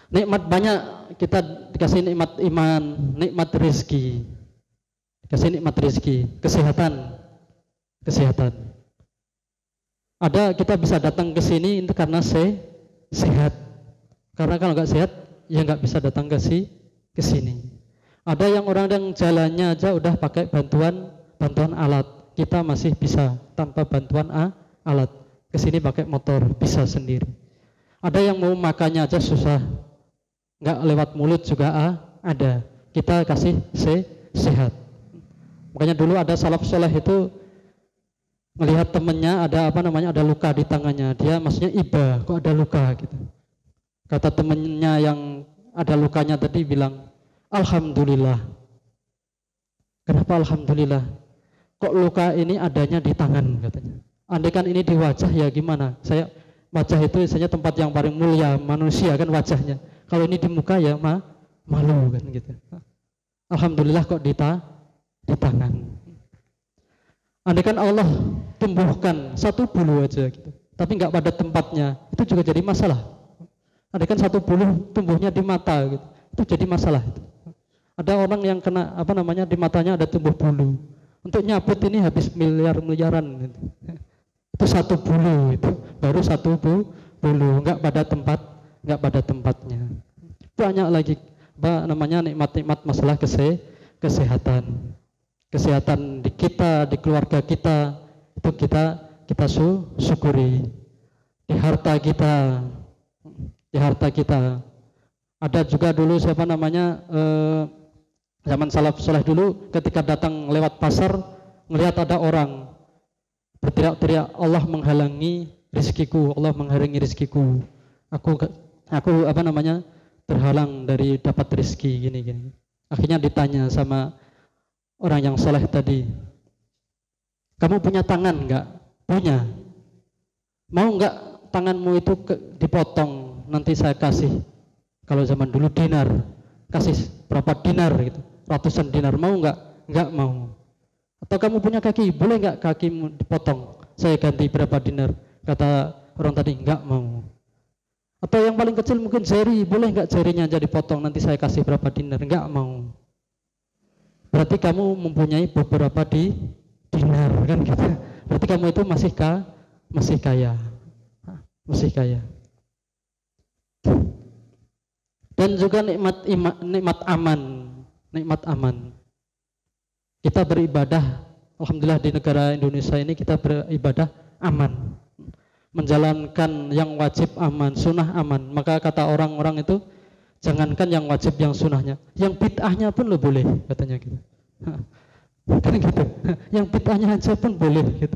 Nikmat banyak, kita dikasih nikmat iman, nikmat rezeki, dikasih nikmat rezeki, kesehatan, kesehatan. Ada kita bisa datang ke sini itu karena sehat. Karena kalau nggak sehat, ya nggak bisa datang ke sini. Ada yang orang yang jalannya aja udah pakai bantuan alat, kita masih bisa tanpa bantuan alat. Ke sini pakai motor, bisa sendiri. Ada yang mau makannya aja susah, nggak lewat mulut juga ada. Kita kasih sehat. Makanya dulu ada salaf soleh itu melihat temennya ada luka di tangannya, dia maksudnya iba, kok ada luka gitu. Kata temennya yang ada lukanya tadi bilang, alhamdulillah. Kenapa alhamdulillah? Kok luka ini adanya di tangan katanya. Andaikan ini di wajah ya gimana? Wajah itu biasanya tempat yang paling mulia manusia kan wajahnya. Kalau ini di muka ya malu kan gitu. Alhamdulillah kok di tangan. Andaikan Allah tumbuhkan satu bulu aja gitu, tapi nggak pada tempatnya, itu juga jadi masalah. Andaikan satu bulu tumbuhnya di mata gitu, itu jadi masalah. Ada orang yang kena di matanya ada tumbuh bulu. Untuk nyabut ini habis miliaran gitu. Itu satu bulu, itu baru satu bulu, nggak pada tempatnya. Banyak lagi nikmat-nikmat masalah kesehatan. Kesehatan di kita, di keluarga kita, itu kita syukuri. Di harta kita, ada juga dulu zaman salaf soleh dulu, ketika datang lewat pasar melihat ada orang berteriak-teriak, Allah menghalangi rezekiku, Allah menghalangi rezekiku, aku terhalang dari dapat rezeki gini. Akhirnya ditanya sama orang yang soleh tadi, kamu punya tangan enggak? Punya. Mau enggak tanganmu itu dipotong, nanti saya kasih. Kalau zaman dulu dinar, kasih berapa dinar gitu, ratusan dinar. Mau enggak? Enggak mau. Atau kamu punya kaki, boleh enggak kakimu dipotong, saya ganti berapa dinar? Kata orang tadi, enggak mau. Atau yang paling kecil mungkin jari, boleh enggak jarinya aja dipotong, nanti saya kasih berapa dinar? Enggak mau. Berarti kamu mempunyai beberapa dinar kan gitu. Berarti kamu itu masih kaya. Dan juga nikmat aman. Kita beribadah, alhamdulillah di negara Indonesia ini kita beribadah aman. Menjalankan yang wajib aman, sunnah aman. Maka kata orang-orang itu, jangankan yang wajib, yang sunnahnya, yang bid'ahnya pun lo boleh, katanya gitu. Kan gitu. Yang bid'ahnya aja pun boleh gitu.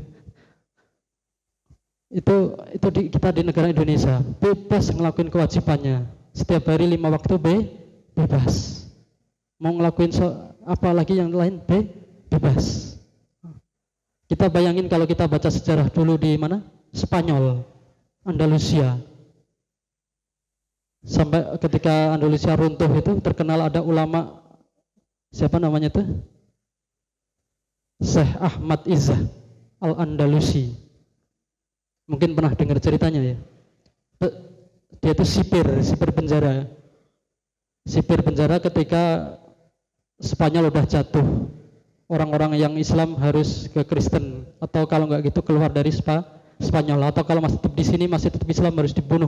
Itu kita di negara Indonesia bebas ngelakuin kewajibannya. Setiap hari 5 waktu bebas. Mau ngelakuin apa lagi yang lain bebas. Kita bayangin kalau kita baca sejarah dulu di mana? Spanyol, Andalusia. Sampai ketika Andalusia runtuh itu terkenal ada ulama, siapa namanya itu? Syekh Ahmad Izzah Al-Andalusi. Mungkin pernah dengar ceritanya ya. Dia itu sipir penjara. Sipir penjara ketika Spanyol udah jatuh. Orang-orang yang Islam harus ke Kristen, atau kalau nggak gitu keluar dari Spanyol, atau kalau masih tetap di sini masih tetap Islam harus dibunuh.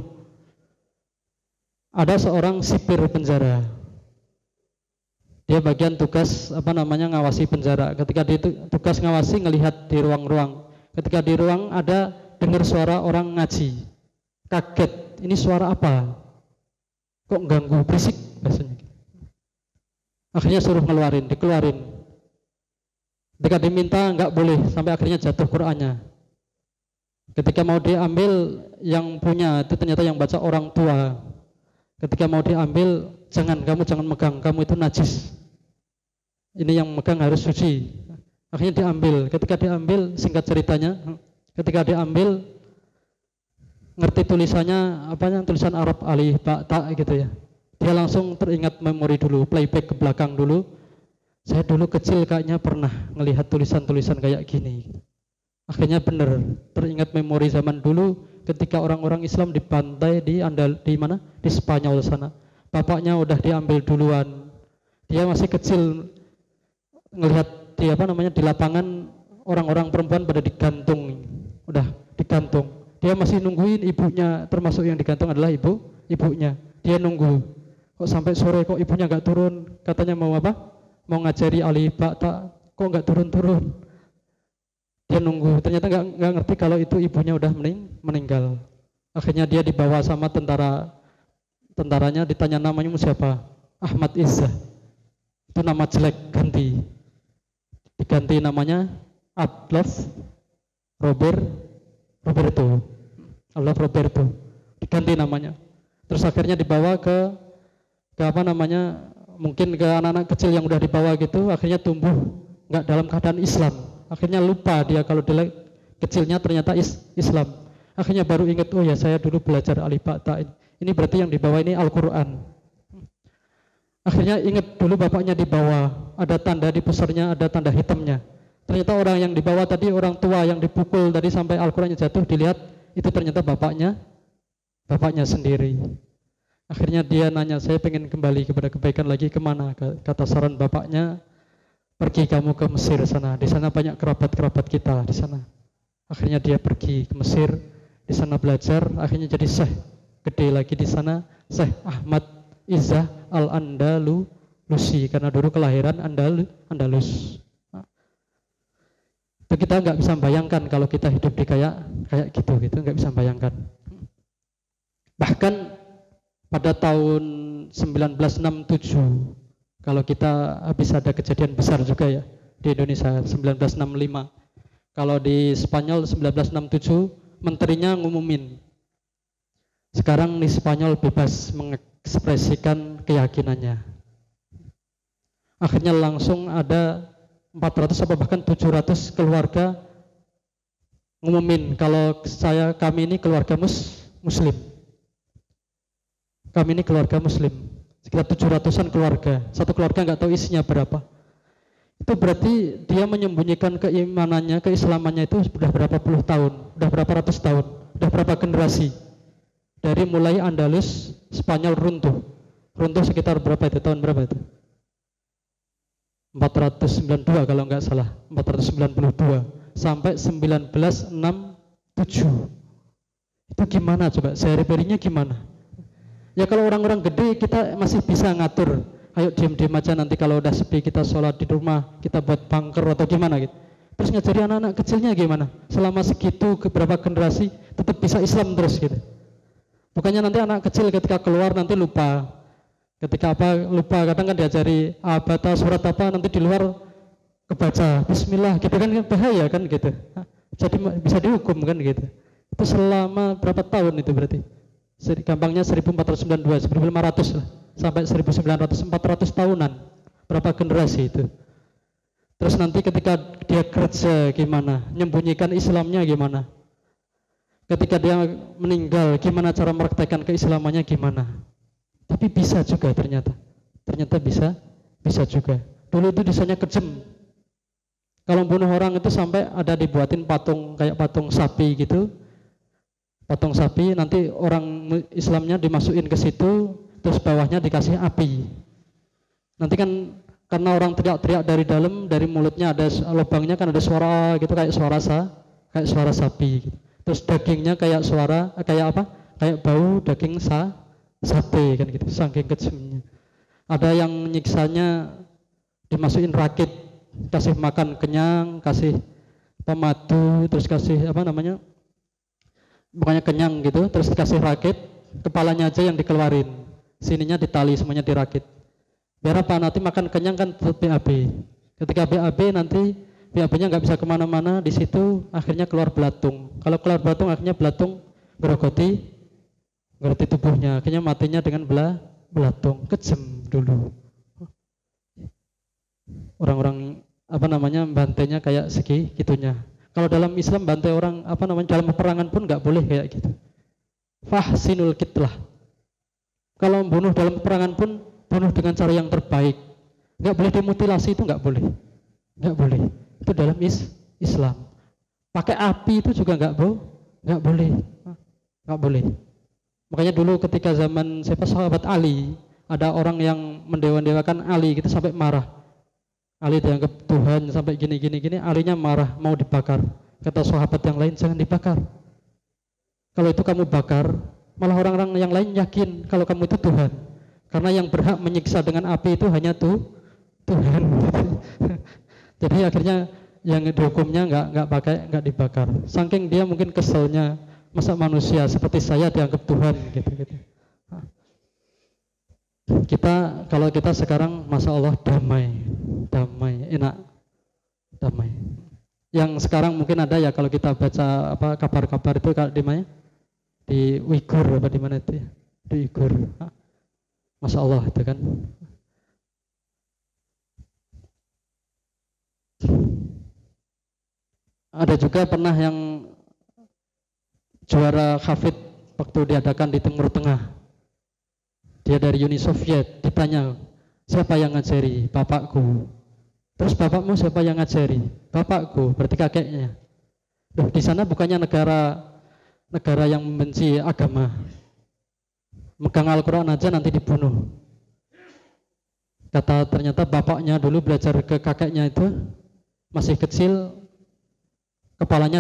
Ada seorang sipir penjara. Dia bagian tugas ngawasi penjara. Ketika dia tugas ngawasi, ngelihat di ruang-ruang. Ketika di ruang ada dengar suara orang ngaji. Kaget, ini suara apa? Kok ganggu, berisik bahasanya. Akhirnya suruh dikeluarin. Ketika diminta nggak boleh, sampai akhirnya jatuh Qur'annya. Ketika mau diambil, yang punya itu ternyata yang baca orang tua. Ketika mau diambil, kamu jangan megang, kamu itu najis. Ini yang megang harus suci. Akhirnya diambil. Ketika diambil, singkat ceritanya, ketika diambil, ngerti tulisannya tulisan Arab alif ba ta gitu ya. Dia langsung teringat memori dulu, playback ke belakang dulu. Saya dulu kecil kayaknya pernah ngelihat tulisan-tulisan kayak gini. Akhirnya benar, teringat memori zaman dulu ketika orang-orang Islam dibantai di Spanyol sana. bapaknya udah diambil duluan. Dia masih kecil, ngelihat di lapangan orang-orang perempuan pada digantung, udah digantung. Dia masih nungguin ibunya, termasuk yang digantung adalah ibunya. Dia nunggu. Kok sampai sore kok ibunya nggak turun? Katanya mau apa? Mau ngajari Ali Ba'ta, kok nggak turun-turun? Dia nunggu. Ternyata nggak ngerti kalau itu ibunya udah meninggal. Akhirnya dia dibawa sama tentaranya, ditanya namanya siapa? Ahmad Izzah. Itu nama jelek, diganti namanya Adolf Roberto, diganti namanya. Terus akhirnya dibawa ke mungkin ke anak-anak kecil yang udah dibawa gitu, akhirnya tumbuh nggak dalam keadaan Islam. Akhirnya lupa dia kalau dia kecilnya ternyata Islam. Akhirnya baru ingat, oh ya saya dulu belajar Ali Ba'ta. Ini berarti yang dibawa ini Al-Quran. Akhirnya ingat dulu bapaknya dibawa, ada tanda di pusarnya, ada tanda hitamnya. Ternyata orang yang dibawa tadi, orang tua yang dipukul tadi sampai Al-Qurannya jatuh, dilihat itu ternyata bapaknya sendiri. Akhirnya dia nanya, saya pengen kembali kepada kebaikan lagi, kemana? Kata saran bapaknya, pergi kamu ke Mesir sana, di sana banyak kerabat-kerabat kita di sana. Akhirnya dia pergi ke Mesir, di sana belajar, akhirnya jadi syekh gede lagi di sana, Syekh Ahmad Izzah Al-Andalusi, karena dulu kelahiran Andalus. Itu kita nggak bisa bayangkan kalau kita hidup di kayak gitu nggak bisa bayangkan. Bahkan pada tahun 1967, kalau kita habis ada kejadian besar juga ya di Indonesia 1965. Kalau di Spanyol 1967 menterinya ngumumin sekarang di Spanyol bebas mengekspresikan keyakinannya. Akhirnya langsung ada 400 atau bahkan 700 keluarga ngumumin kalau kami ini keluarga muslim. Kami ini keluarga muslim. Sekitar 700-an keluarga. Satu keluarga nggak tahu isinya berapa. Itu berarti dia menyembunyikan keimanannya, keislamannya itu sudah berapa puluh tahun, sudah berapa ratus tahun, sudah berapa generasi. Dari mulai Andalus, Spanyol runtuh sekitar berapa itu, tahun berapa itu? 492 kalau nggak salah, 492 sampai 1967. Itu gimana coba, sehari-harinya gimana? Ya kalau orang-orang gede kita masih bisa ngatur, ayo diam-diam aja, nanti kalau udah sepi kita sholat di rumah, kita buat bunker atau gimana gitu. Terus ngajari anak-anak kecilnya gimana? Selama segitu beberapa generasi tetap bisa Islam terus gitu. Bukannya nanti anak kecil ketika keluar nanti lupa. Ketika lupa, kadang kan diajari baca surat apa, nanti di luar kebaca Bismillah gitu kan, bahaya kan gitu. Jadi bisa dihukum kan gitu. Itu selama berapa tahun itu berarti? Gampangnya 1492, 1500 lah, sampai 1900, 400 tahunan. Berapa generasi itu? Terus nanti ketika dia kerja gimana? Nyembunyikan Islamnya gimana? Ketika dia meninggal, gimana cara meraktekkan keislamannya gimana? Tapi bisa juga ternyata bisa juga. Dulu itu desainnya kejam. Kalau bunuh orang itu sampai ada dibuatin patung, kayak patung sapi gitu. Patung sapi, nanti orang Islamnya dimasukin ke situ, terus bawahnya dikasih api. Nanti kan karena orang teriak-teriak dari dalam, dari mulutnya ada lubangnya kan ada suara gitu, kayak suara sapi gitu. Terus dagingnya kayak kayak bau daging sate kan gitu, saking kejamnya. Ada yang nyiksanya dimasukin rakit, kasih makan kenyang, kasih pemadu, terus kasih pokoknya kenyang gitu, terus dikasih rakit, kepalanya aja yang dikeluarin, sininya ditali, semuanya dirakit. Biar apa? Nanti makan kenyang kan BAB. Ketika BAB nanti BAB-nya nggak bisa kemana-mana, di situ akhirnya keluar belatung. Kalau keluar belatung, akhirnya belatung gerogoti tubuhnya, akhirnya matinya dengan belatung. Kejam dulu. Orang-orang bantainya kayak segitunya. Kalau dalam Islam bantai orang dalam peperangan pun nggak boleh kayak gitu. Fahsinul kitlah. Kalau membunuh dalam peperangan pun bunuh dengan cara yang terbaik. Nggak boleh dimutilasi, itu nggak boleh. Itu dalam Islam. Pakai api itu juga nggak boleh. Makanya dulu ketika zaman sahabat Ali ada orang yang mendewa-dewakan Ali gitu sampai marah. Ali dianggap Tuhan sampai gini, Alinya marah mau dibakar. Kata sahabat yang lain, jangan dibakar. Kalau itu kamu bakar, malah orang-orang yang lain yakin kalau kamu itu Tuhan. Karena yang berhak menyiksa dengan api itu hanya Tuhan. Jadi akhirnya yang dihukumnya nggak dibakar. Saking dia mungkin keselnya, masa manusia seperti saya dianggap Tuhan gitu. Kalau kita sekarang, masya Allah, damai, enak, damai. Yang sekarang mungkin ada ya, kalau kita baca kabar-kabar itu di mana? Di Uighur apa di mana itu ya? Di Uighur. Masya Allah itu kan. Ada juga pernah yang juara hafid waktu diadakan di Timur Tengah. Dia dari Uni Soviet, ditanya, siapa yang ngajari? Bapakku. Terus bapakmu siapa yang ngajari? Bapakku, berarti kakeknya. Loh, di sana bukannya negara yang membenci agama. Megang Al-Quran aja nanti dibunuh. Ternyata bapaknya dulu belajar ke kakeknya itu, masih kecil, kepalanya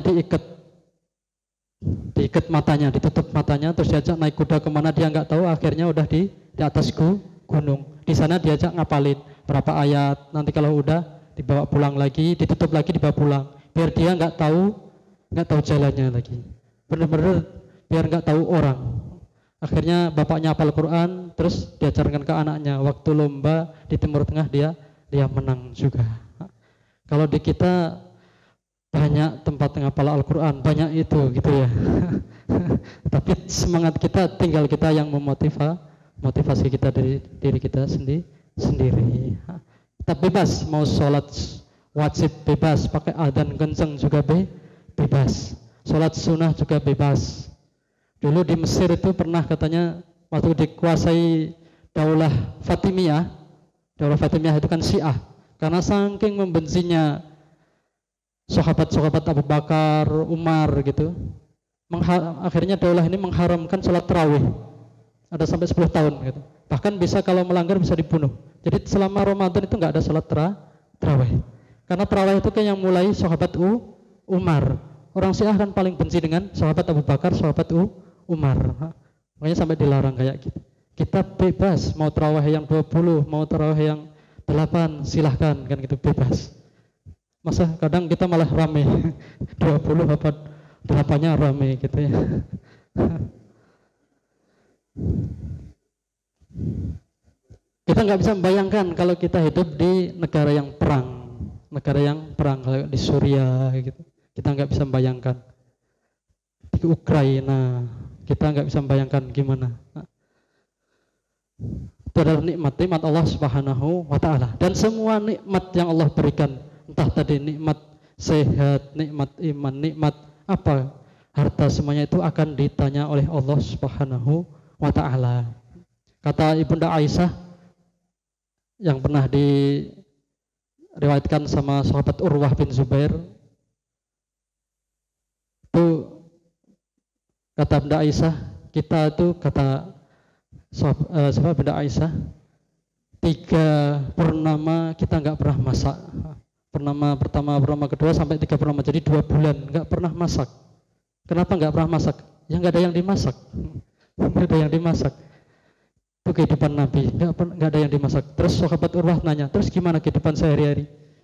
diikat matanya, ditutup matanya, terus diajak naik kuda kemana dia nggak tahu, akhirnya udah di atas gunung. Di sana diajak ngapalin berapa ayat, nanti kalau udah dibawa pulang lagi, ditutup lagi, dibawa pulang, biar dia nggak tahu jalannya lagi, bener-bener biar nggak tahu orang. Akhirnya bapaknya hafal Quran, terus diajarkan ke anaknya. Waktu lomba di Timur Tengah dia menang juga. Kalau di kita banyak tempat menghafal Al-Quran, banyak itu gitu ya. Tapi semangat kita, tinggal kita yang memotivasi kita dari diri kita sendiri. Kita bebas, mau sholat wajib bebas, pakai adzan kenceng juga bebas, sholat sunnah juga bebas. Dulu di Mesir itu pernah katanya waktu dikuasai Daulah Fatimiyah itu kan Syiah, karena saking membencinya sahabat-sahabat Abu Bakar, Umar gitu, akhirnya daulah ini mengharamkan sholat tarawih, ada sampai 10 tahun gitu. Bahkan bisa kalau melanggar bisa dibunuh. Jadi selama Ramadan itu nggak ada sholat tarawih, karena tarawih itu kan yang mulai sahabat Umar. Orang Syiah kan paling benci dengan sahabat Abu Bakar, sahabat Umar, makanya sampai dilarang kayak gitu. Kita bebas, mau tarawih yang 20, mau tarawih yang 8, silahkan kan gitu, bebas. Masa kadang kita malah rame 20 apa 8-nya rame gitu ya. Kita nggak bisa membayangkan kalau kita hidup di negara yang perang kalau di Suriah gitu. Kita nggak bisa membayangkan. Di Ukraina kita nggak bisa membayangkan gimana. Itu adalah nikmat Allah Subhanahu wa Ta'ala. Dan semua nikmat yang Allah berikan, entah tadi nikmat sehat, nikmat iman, nikmat apa, harta, semuanya itu akan ditanya oleh Allah Subhanahu wa Ta'ala. Kata Ibunda Aisyah yang pernah diriwayatkan sama sahabat Urwah bin Zubair, itu kata Bunda Aisyah, kita itu kata sahabat Bunda Aisyah, 3 purnama kita nggak pernah masak. Purnama pertama, purnama kedua sampai 3 purnama, jadi 2 bulan nggak pernah masak. Kenapa nggak pernah masak? Ya nggak ada yang dimasak. Nggak ada yang dimasak. Itu kehidupan Nabi, nggak ada yang dimasak. Terus sahabat Urwah nanya, terus gimana kehidupan sehari-hari?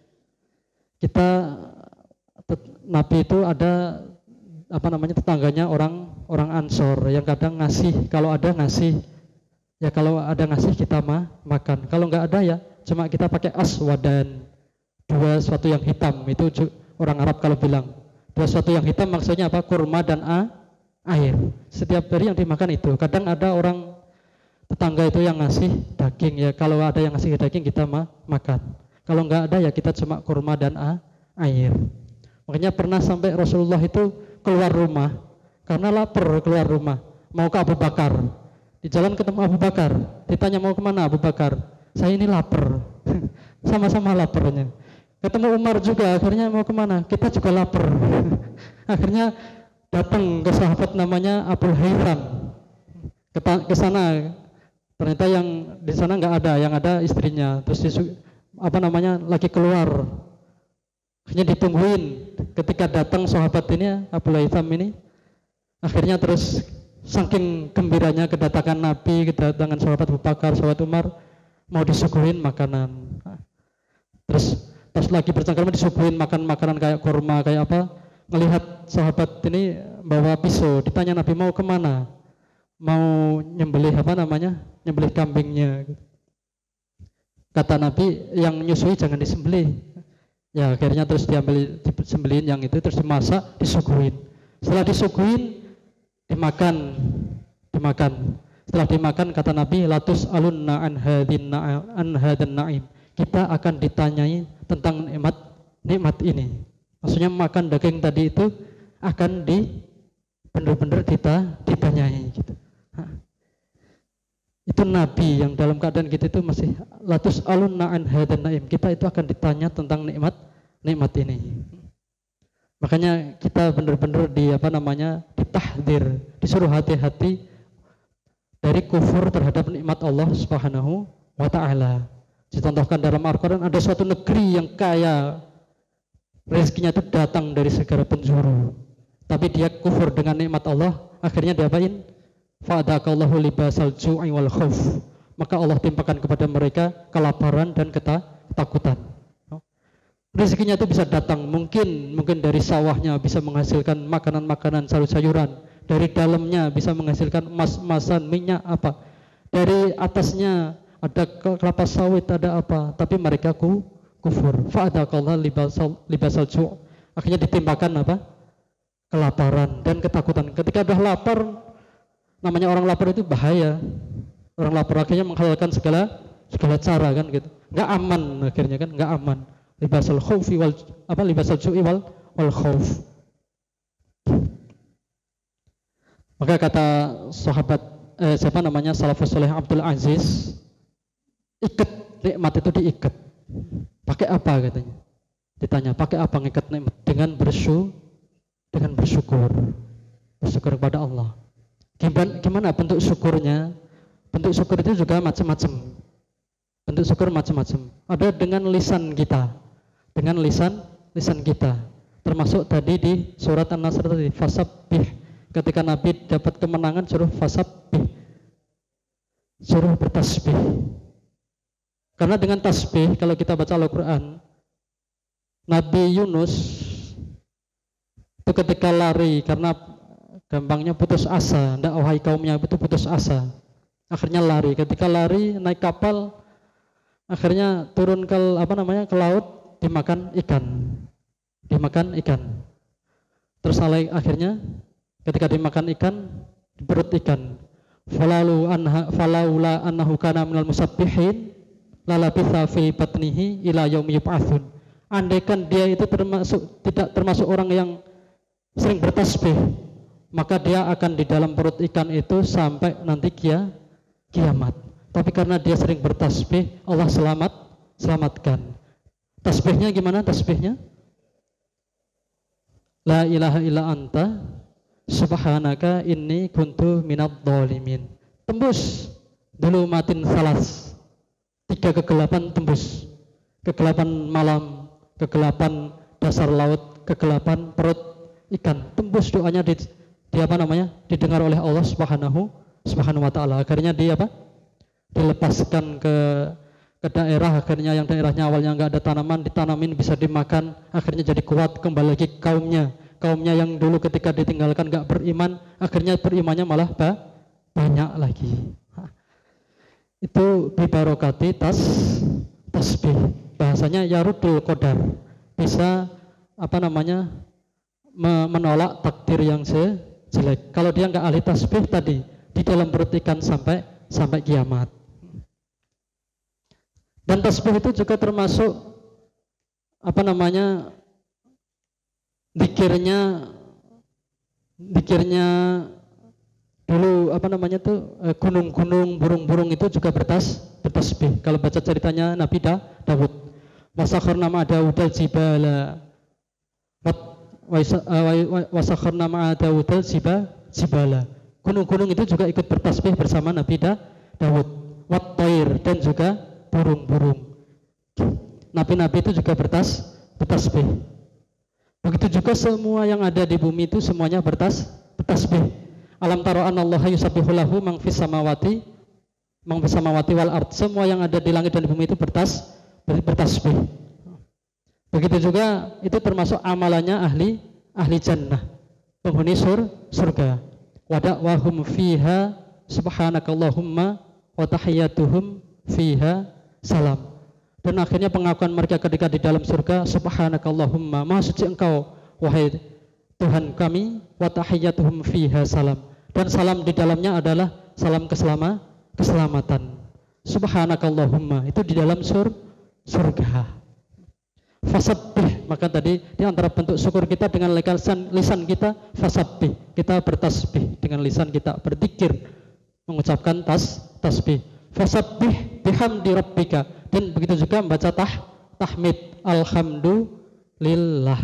Nabi itu ada tetangganya orang Ansor yang kadang ngasih, kalau ada ngasih. Ya kalau ada ngasih kita makan. Kalau nggak ada ya cuma kita pakai aswadan, 2 sesuatu yang hitam. Itu orang Arab kalau bilang 2 sesuatu yang hitam maksudnya apa? Kurma dan air. Setiap hari yang dimakan itu. Kadang ada orang tetangga itu yang ngasih daging, ya kalau ada yang ngasih daging kita makan. Kalau nggak ada ya kita cuma kurma dan air. Makanya pernah sampai Rasulullah itu keluar rumah karena lapar, keluar rumah mau ke Abu Bakar. Di jalan ketemu Abu Bakar, ditanya mau kemana Abu Bakar? Saya ini lapar. Sama-sama laparnya. Ketemu Umar juga, akhirnya mau kemana? Kita juga lapar. Akhirnya datang ke sahabat namanya Abu Haytham. Ke sana Ternyata yang di sana nggak ada, yang ada istrinya. Terus lagi keluar. Akhirnya ditungguin. Ketika datang sahabat ini, Abu Haytham ini, akhirnya terus saking gembiranya kedatangan Nabi, kedatangan sahabat Abu Bakar, sahabat Umar, mau disuguhin makanan. Terus pas lagi bercengkrama disuguhin makan makanan kayak kurma, kayak apa. Melihat sahabat ini bawa pisau, ditanya Nabi mau kemana? Mau nyembelih nyembelih kambingnya. Kata Nabi, yang nyusui jangan disembelih. Ya akhirnya terus disembelihin yang itu, terus dimasak, disuguhin. Setelah disuguhin, dimakan. Setelah dimakan kata Nabi, latus alunna an hadan na'im. Kita akan ditanyai tentang nikmat ini. Maksudnya makan daging tadi itu akan benar-benar ditanyai gitu. Itu Nabi yang dalam keadaan kita itu masih latus alunna an hadan na'im. Kita itu akan ditanya tentang nikmat ini. Makanya kita benar-benar ditahdir, disuruh hati-hati dari kufur terhadap nikmat Allah Subhanahu wa taala. Dicontohkan dalam Al-Qur'an, ada suatu negeri yang kaya, rezekinya itu datang dari segala penjuru. Tapi dia kufur dengan nikmat Allah, akhirnya diapain? Fa'adakallahu libasal ju'i wal khauf. Maka Allah timpakan kepada mereka kelaparan dan ketakutan. Rezekinya itu bisa datang, mungkin dari sawahnya bisa menghasilkan makanan-makanan, sayur-sayuran. Dari dalamnya bisa menghasilkan emas-emasan, minyak apa. Dari atasnya ada kelapa sawit, ada apa. Tapi mereka kufur. Fa'adakallahu libasal ju'. Akhirnya ditimpakan kelaparan dan ketakutan. Ketika sudah lapar, namanya orang lapar itu bahaya. Orang lapar akhirnya menghalalkan segala cara kan gitu. Enggak aman akhirnya kan, enggak aman. Libasal khaufi libasal ju'i wal khauf. Maka kata sahabat salafus saleh Abdul Aziz, ikat nikmat itu diikat. Pakai apa katanya? Ditanya, pakai apa ngikat nikmat? Dengan bersyukur. Bersyukur kepada Allah. Gimana bentuk syukurnya? Bentuk syukur itu juga macam-macam. Bentuk syukur macam-macam. Ada dengan lisan kita. Dengan lisan kita. Termasuk tadi di surat An-Nasr tadi, fasabbih. Ketika Nabi dapat kemenangan suruh fasabbih. Suruh bertasbih. Karena dengan tasbih, kalau kita baca Al-Quran, Nabi Yunus itu ketika lari karena gampangnya putus asa, ndak wahai kaumnya itu putus asa. Akhirnya lari. Ketika lari naik kapal, akhirnya turun ke laut, dimakan ikan. Terus akhirnya ketika dimakan ikan, di perut ikan. Falaula annahu kana minal musabbihin lalabitha fi batnihi ila yaumi yub'atsun. Andaikan dia itu tidak termasuk orang yang sering bertasbih, maka dia akan di dalam perut ikan itu sampai nanti kiamat. Tapi karena dia sering bertasbih, Allah selamatkan. Tasbihnya gimana tasbihnya? La ilaha illa anta subhanaka inni kuntu minadh dhalimin. Tembus dulu matin salas. 3 kegelapan tembus. Kegelapan malam, kegelapan dasar laut, kegelapan perut ikan. Tembus doanya didengar oleh Allah Subhanahu wa taala. Akhirnya dilepaskan ke daerah, akhirnya yang daerahnya awalnya enggak ada tanaman, ditanamin bisa dimakan, akhirnya jadi kuat, kembali lagi kaumnya yang dulu ketika ditinggalkan enggak beriman, akhirnya berimannya malah banyak lagi. Itu bibarokati tasbih. Bahasanya yarudul qadar. Bisa menolak takdir yang jelek. Kalau dia enggak ahli tasbih tadi, di dalam perut ikan sampai kiamat. Dan tasbih itu juga termasuk zikirnya dulu gunung-gunung, burung-burung itu juga bertasbih. Kalau baca ceritanya Nabi Dawud, wasakharna ma'a Dawudal jibala wasakharna ma'a Dawudal jibala. Gunung-gunung itu juga ikut bertasbih bersama Nabi Dawud. wat toir, dan juga burung-burung. Nabi-nabi itu juga bertasbih. Begitu juga semua yang ada di bumi itu semuanya bertasbih. Alam taro anallaha yusabbihu lahu man fis samawati wal ard. Semua yang ada di langit dan di bumi itu bertasbih. Begitu juga itu termasuk amalannya ahli jannah, penghuni surga. Wa da'wahum fiha subhanakallahumma wa tahiyyatuhum fiha salam. Dan akhirnya pengakuan mereka ketika di dalam surga, subhanakallahumma, maha suci engkau wahai Tuhan kami, wa tahiyyatuhum fiha salam, dan salam di dalamnya adalah salam keselamatan. Subhanakallahumma itu di dalam surga. Fasabbih, maka tadi di antara bentuk syukur kita dengan lisan kita, fasabbih, kita bertasbih dengan lisan kita, berzikir, mengucapkan tasbih. Fasabbih bihamdi rabbika, dan begitu juga membaca tahmid, alhamdulillah.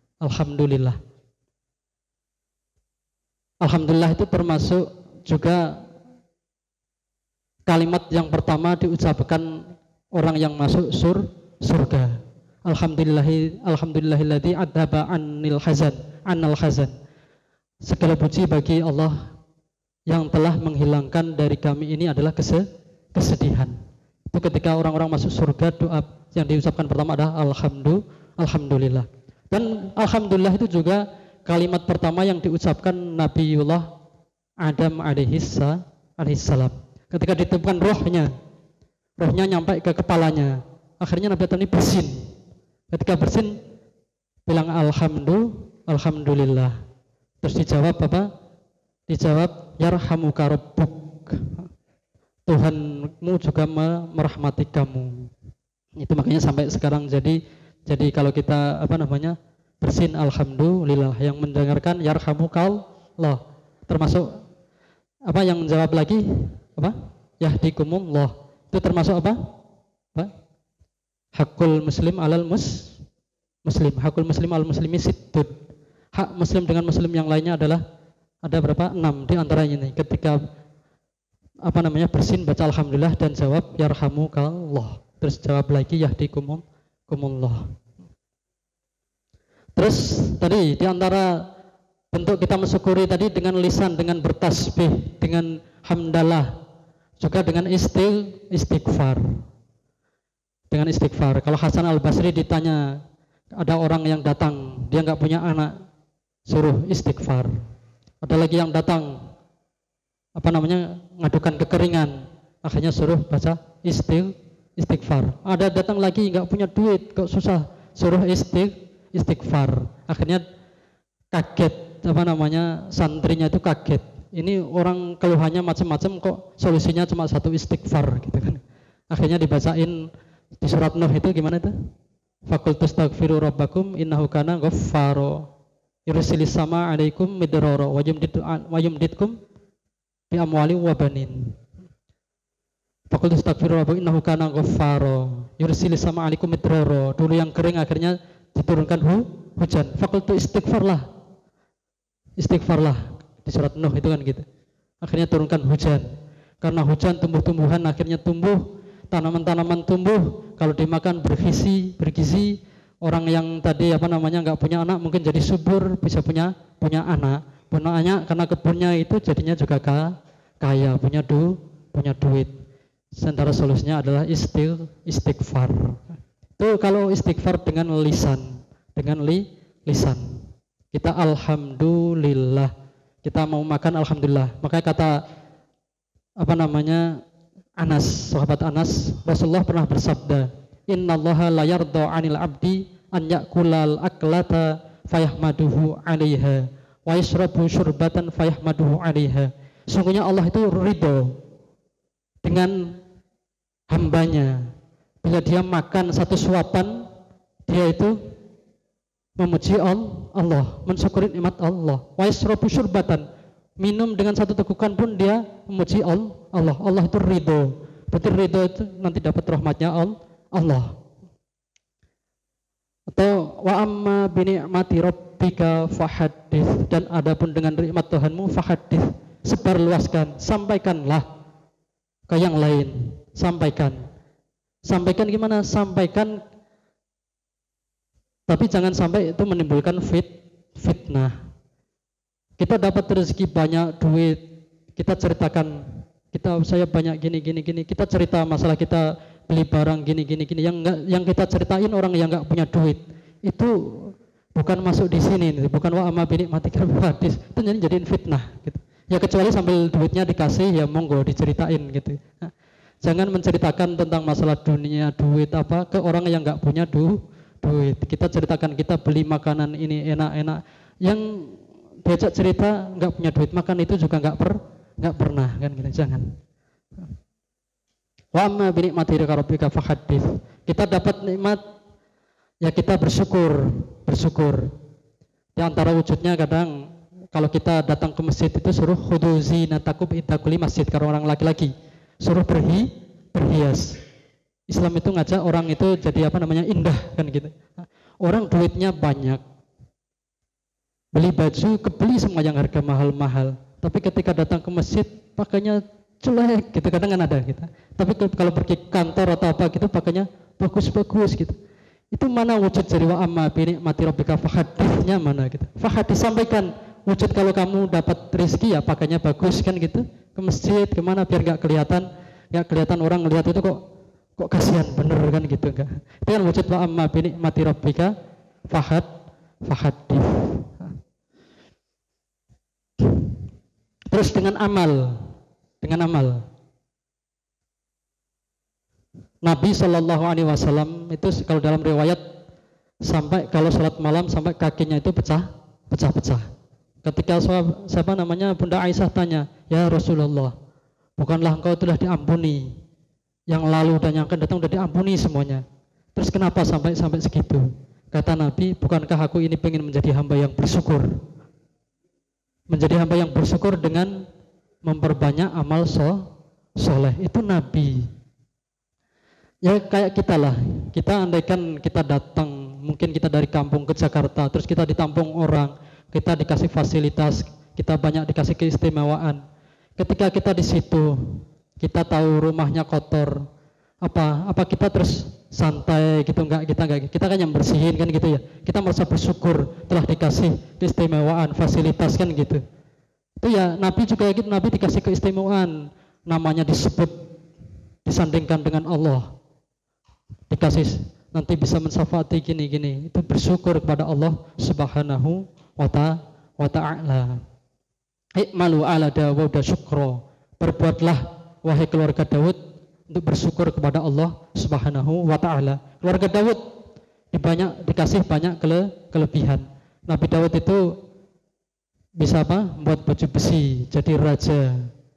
Alhamdulillah itu termasuk juga kalimat yang pertama diucapkan orang yang masuk surga. Alhamdulillahilladzi adzaba annal hazan. Segala puji bagi Allah yang telah menghilangkan dari kami ini adalah kesedihan. Itu ketika orang-orang masuk surga, doa yang diucapkan pertama adalah alhamdulillah. Dan alhamdulillah itu juga kalimat pertama yang diucapkan Nabiullah Adam alaihissalam. Ketika ditemukan rohnya nyampai ke kepalanya. Akhirnya Nabi Adam ini bersin. Ketika bersin bilang alhamdulillah. Terus dijawab apa? Dijawab yarhamuka rabbuk. Tuhanmu juga merahmati kamu. Itu makanya sampai sekarang jadi kalau kita bersin alhamdulillah, yang mendengarkan yarhamukallah. Termasuk yang menjawab lagi yahdikumullah. Itu termasuk hakul muslim alal muslim. Hakul muslim alal muslimi sittun. Hak muslim dengan muslim yang lainnya adalah ada berapa? 6 di antaranya ini. Ketika bersin baca alhamdulillah dan jawab yarhamukallah. Terus jawab lagi yahdikumullah. Terus tadi di antara bentuk kita mensyukuri tadi dengan lisan, dengan bertasbih, dengan hamdalah, juga dengan istighfar. Dengan istighfar. Kalau Hasan Al-Basri ditanya, ada orang yang datang, dia nggak punya anak, suruh istighfar. Ada lagi yang datang ngadukan kekeringan, akhirnya suruh baca istighfar. Ada datang lagi nggak punya duit, kok susah, suruh istighfar. Akhirnya kaget, santrinya itu kaget. Ini orang keluhannya macam-macam, kok solusinya cuma satu istighfar gitu kan. Akhirnya dibacain di surat Nuh itu gimana itu? Fakultus taghfiru rabbakum innahu kana ghaffaro yursilis sama alaikum midrara wa yumditkum bi amwali wa banin. Fakultus taghfiru rabbakum innahu kana ghaffaro yursilis sama alaikum midrara. Dulu yang kering akhirnya diturunkan hujan. Fakultus istighfarlah di surat Nuh itu kan gitu. Akhirnya turunkan hujan. Karena hujan tumbuh-tumbuhan akhirnya tumbuh, tanaman-tanaman tumbuh, kalau dimakan bergizi. Orang yang tadi nggak punya anak mungkin jadi subur, bisa punya anak. Punya anak karena kebunnya itu jadinya juga kaya, punya duit. Sementara solusinya adalah istighfar. Itu kalau istighfar dengan lisan, lisan. Kita alhamdulillah. Kita mau makan alhamdulillah. Makanya kata Anas, sahabat Anas, Rasulullah pernah bersabda, innallaha la yardha 'anil 'abdi an ya'kulal aklata fayahmaduhu 'alaiha wa yashrabu syurbatan fayahmaduhu 'alaiha. Sungguhnya Allah itu ridho dengan hambanya bila dia makan satu suapan, dia itu memuji Allah, mensyukuri nikmat Allah. Wa yashrabu syurbatan, minum dengan satu tekukan pun dia memuji Allah. Allah itu ridho. Berarti ridho itu nanti dapat rahmatnya Allah. Atau wa amma bi ni'mati rabbika fahaddits, dan adapun dengan nikmat Tuhanmu fahaddits, sebarluaskan, sampaikanlah. ke yang lain. Sampaikan gimana? Sampaikan, tapi jangan sampai itu menimbulkan fitnah. Kita dapat rezeki banyak duit, kita ceritakan, saya banyak gini, kita cerita masalah kita beli barang gini, yang kita ceritain orang yang nggak punya duit, itu bukan masuk di sini, bukan wa amma bi ni'matika hadis, itu jadiin fitnah gitu. Ya kecuali sambil duitnya dikasih, ya monggo diceritain gitu. Nah, jangan menceritakan tentang masalah dunia, duit apa ke orang yang nggak punya duit. Kita ceritakan kita beli makanan ini enak-enak, yang diajak cerita nggak punya duit makan itu juga nggak pernah kan gitu. Jangan. Wa amma bi ni'mati rabbika fahaddits. Kita dapat nikmat, ya kita bersyukur. Di antara wujudnya kadang kalau kita datang ke masjid itu suruh khudu zinatakum inda kulli masjid, kalau orang laki-laki suruh berhias. Islam itu ngajak orang itu jadi indah kan gitu. Orang duitnya banyak, beli baju, kebeli semua yang harga mahal-mahal, tapi ketika datang ke masjid pakainya jelek gitu, kadang kan ada gitu. Tapi kalau pergi kantor atau apa gitu pakainya bagus-bagus gitu. Itu mana wujud dari wa amma bi ni'mati rabbika fahadditsnya mana gitu. Fahaddits, sampaikan wujud kalau kamu dapat rezeki ya pakainya bagus kan gitu. Ke masjid kemana biar nggak kelihatan orang ngelihat itu kok kasihan bener kan gitu, enggak. Itu kan wujud wa amma bi ni'mati rabbika fahaddits. Terus dengan amal. Nabi Shallallahu Alaihi Wasallam itu kalau dalam riwayat sampai kalau sholat malam sampai kakinya itu pecah. Ketika Bunda Aisyah tanya, ya Rasulullah, bukanlah engkau telah diampuni, yang lalu dan yang akan datang sudah diampuni semuanya. Terus kenapa sampai segitu? Kata Nabi, bukankah aku ini pengen menjadi hamba yang bersyukur? Menjadi hamba yang bersyukur dengan memperbanyak amal soleh. Itu Nabi. Ya kayak kita lah, kita andaikan kita datang, mungkin kita dari kampung ke Jakarta, terus kita ditampung orang, kita dikasih fasilitas, kita banyak dikasih keistimewaan. Ketika kita di situ, kita tahu rumahnya kotor, apa kita terus santai gitu? Enggak, kita kan yang bersihin kan gitu ya. Kita merasa bersyukur telah dikasih keistimewaan, fasilitas kan gitu. Itu ya Nabi juga gitu, Nabi dikasih keistimewaan, namanya disebut, disandingkan dengan Allah. Dikasih nanti bisa mensyafaati gini, itu bersyukur kepada Allah Subhanahu wa ta'ala. I'malu ala Dawud syukra, berbuatlah wahai keluarga Daud untuk bersyukur kepada Allah Subhanahu wa ta'ala. Keluarga Daud dikasih banyak kelebihan. Nabi Daud itu bisa membuat baju besi, jadi raja.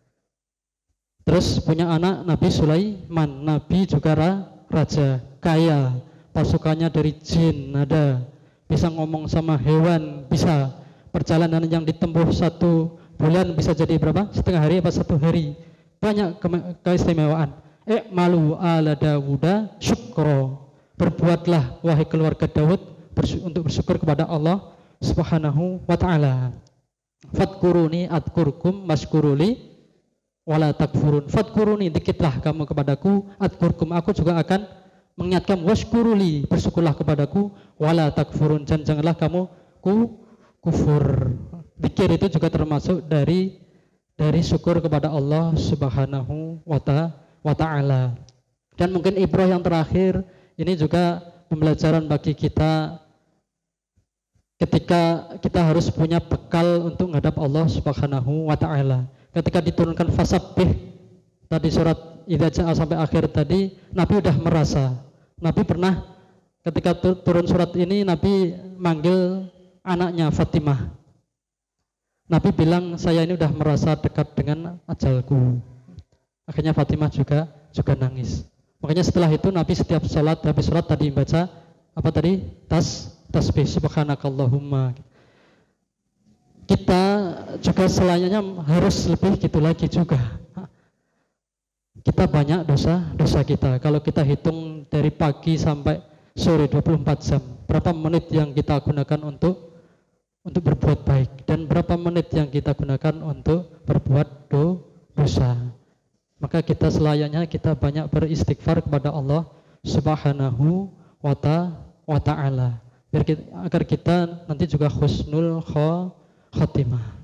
Terus punya anak Nabi Sulaiman, Nabi juga raja, kaya, pasukannya dari jin ada, bisa ngomong sama hewan, bisa perjalanan yang ditempuh 1 bulan bisa jadi berapa? Setengah hari apa 1 hari. Banyak keistimewaan. Malu ala Dawuda syukro, berbuatlah wahai keluarga Daud untuk bersyukur kepada Allah Subhanahu wa ta'ala. Fadkuruni adkurkum maskuruli wala takfurun. Fadkuruni, dikitlah kamu kepadaku, adkurkum, aku juga akan mengingatkan, washkuruli, bersyukurlah kepadaku, wala takfurun, dan janganlah kamu kufur. Zikir itu juga termasuk dari syukur kepada Allah Subhanahu wa ta'ala. Dan mungkin ibrah yang terakhir ini juga pembelajaran bagi kita ketika kita harus punya bekal untuk menghadap Allah Subhanahu wa ta'ala. Ketika diturunkan fasabbih tadi surat Idza Jaa sampai akhir tadi, Nabi udah merasa. Nabi pernah ketika turun surat ini, Nabi manggil anaknya Fatimah. Nabi bilang, saya ini udah merasa dekat dengan ajalku. Akhirnya Fatimah juga nangis. Makanya setelah itu Nabi setiap habis sholat tadi baca apa tadi? Tasbih subhanakallahumma. Kita juga selanjutnya harus lebih gitu lagi juga. Kita banyak dosa kita. Kalau kita hitung dari pagi sampai sore 24 jam, berapa menit yang kita gunakan untuk berbuat baik dan berapa menit yang kita gunakan untuk berbuat dosa. Maka maka kita selayaknya kita banyak beristighfar kepada Allah Subhanahu wa ta'ala agar kita nanti juga husnul khotimah.